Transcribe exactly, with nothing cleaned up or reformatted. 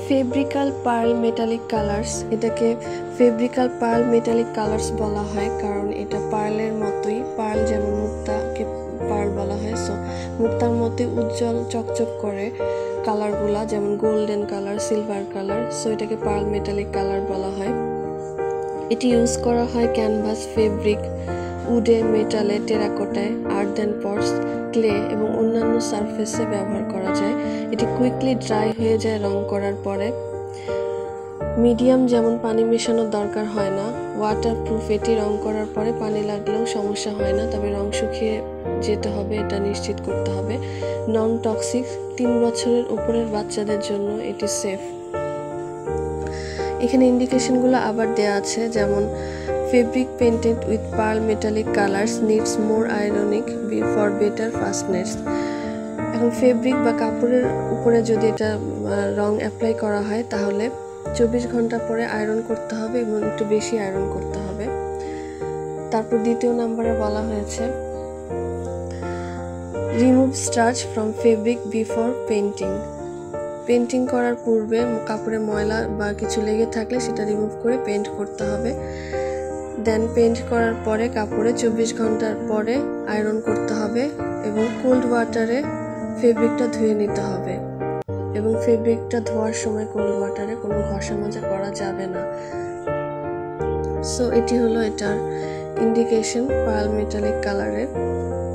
ফেব্রিক্যাল pearl metallic colours, এটাকে ফেব্রিক্যাল pearl metallic colours বলা হয় কারণ এটা পার্লের মতোই, পার্ল যেমন মুক্তাকে পার্ল বলা হয়, সো মুক্তার মতোই উজ্জ্বল চকচক করে কালারগুলা, যেমন golden colour, silver colour, so এটাকে পার্ল মেটালিক কালার বলা হয়। এটি ইউজ করা হয় ক্যানভাস, ফেব্রিক, উডে, মেটালে, টেরাকোটায়, আর্থ অ্যান্ড পটস, ক্লে এবং অন্যান্য সারফেসে ব্যবহার করা যায়। এটি কুইকলি ড্রাই হয়ে যায় রং করার পরে। মিডিয়াম যেমন পানি মেশানোর দরকার হয় না, ওয়াটারপ্রুফ, এটি রং করার পরে পানি লাগলেও সমস্যা হয় না, তবে রং শুকিয়ে যেতে হবে এটা নিশ্চিত করতে হবে। নন টক্সিক, তিন বছরের উপরের বাচ্চাদের জন্য এটি সেফ। এখানে ইন্ডিকেশনগুলো আবার দেওয়া আছে, যেমন fabric painted with pearl metallic colours needs more ironing for better fastness. এখন ফেব্রিক বা কাপড়ের উপরে যদি এটা রং অ্যাপ্লাই করা হয় তাহলে চব্বিশ ঘন্টা পরে আয়রন করতে হবে এবং একটু বেশি আয়রন করতে হবে। তারপর দ্বিতীয় নাম্বারে বলা হয়েছে remove starch from fabric before painting. Painting করার পূর্বে কাপড়ে ময়লা বা কিছু লেগে থাকলে সেটা রিমুভ করে পেন্ট করতে হবে। দেন পেন্ট করার পরে কাপড়ে চব্বিশ ঘন্টার পরে আয়রন করতে হবে এবং কোল্ড ওয়াটারে ফেব্রিকটা ধুয়ে নিতে হবে, এবং ফেব্রিকটা ধোয়ার সময় কোল্ড ওয়াটারে কোনো ঘষা মাজা করা যাবে না। সো এটি হলো এটার ইন্ডিকেশন পার্ল মেটালিক কালারের।